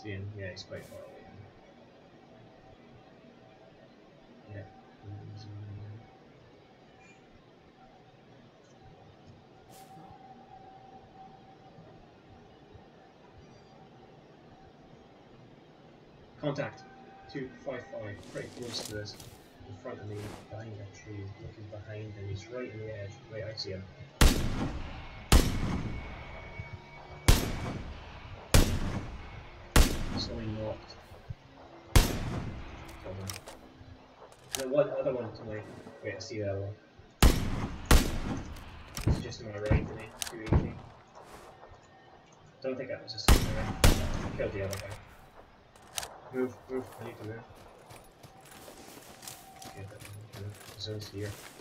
See him? Yeah, he's quite far away. Yeah. Contact. 255, pretty close to us. In front of me, behind a tree, looking behind him. He's right on the edge. Right, I see him. Slowly knocked. Killed him. The other one to my. Wait, I see that one. He's just to my right to me. 280. Don't think that was a sniper. Killed the other guy. Move, move, I need to move. Okay, move. The zone's here.